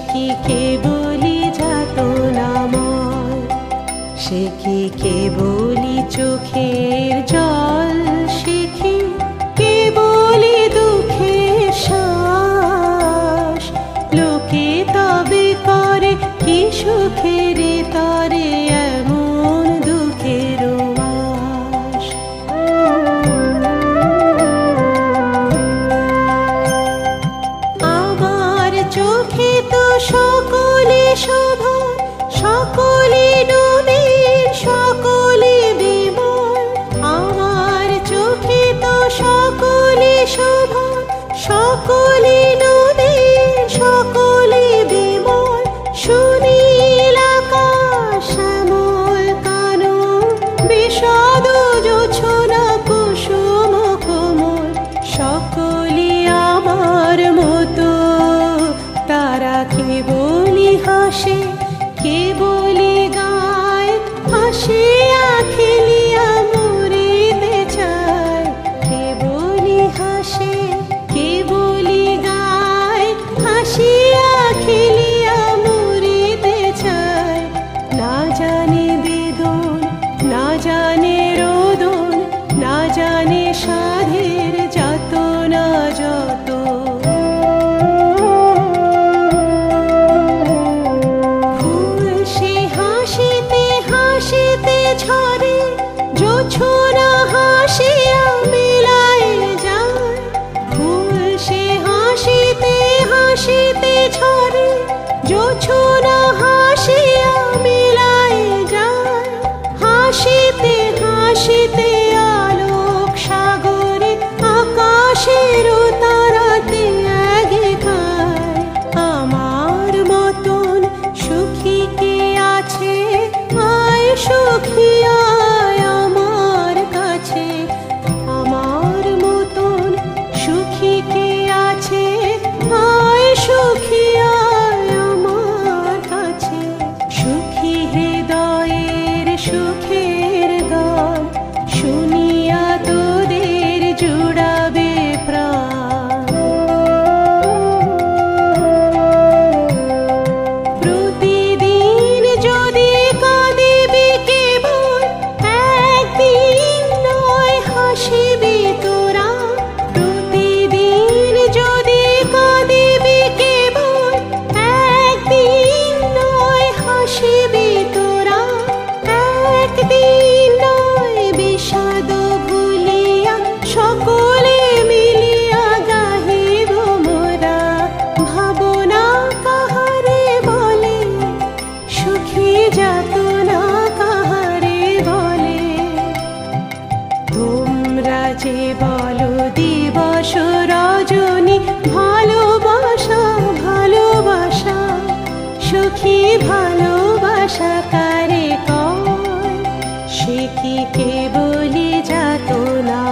কি কেবলি যাতনাময়, সে কি কেবলি চোখের জল, সে কি কেবলি দুঃখের শ্বাস। লোকে তবে করে কি সুখের তরে এমন দুঃখের বাস। আমার চোখে তো সকলে শোভা, সকলে নদীর সকলে বিমল। আমার চোখে তো সকলে শোভা, সকলে নদীর সকলে বিমল। সুনীল আকাশ শ্যামল কানন, বিশদ জোছনা কুসুম কোমল। সকলে আমার মতো, তারা কেবলি হাসে, কেবলি গায়, হাসিয়া খেলিয়া মরিতে চায়। কেবলি হাসে, কেবলি গায়, হাসিয়া খেলিয়া মরিতে চায়। না জানে বেদন, না জানে রোদন, না জানে সাধের যাতনা যত। ঝরে জোছনা হাসিয়া মেলায় যায়, ফুল সে হাসিতে হাসিতে ঝরে জোছনা হাসিয়া মেলায় যায়। হাসিতে হাসিতে আলোক সাগরে আকাশের তারাতে আগে খায়। আমার মতন সুখী কে আছে, আয় সুখী আয় আমার কাছে। আমার মতন সুখী কে আছে, আয় সুখী আয় আমার কাছে। সুখী হৃদয়ের সুখের গান শুনিয়া তোদের জুড়াবে প্রাণ। প্রতিদিন যদি কাঁদিবি কেবল, একদিন নয় হাসিবি তোরা। প্রতিদিন যদি কাঁদিবি কেবল, একদিন নয় হাসিবি তোরা। একদিন নয় বিষাদ ভুলিয়া সকলে মিলিয়া গাহিব মোরা। ভাবনা কাহারে বলে, সুখী যাতনা কাহারে বলে। তোমরা যে বলো দিবস রজনী, ভালোবাসা ভালোবাসা, সুখী ভালোবাসা কারে কয়, সে কি কেবলি যাতনা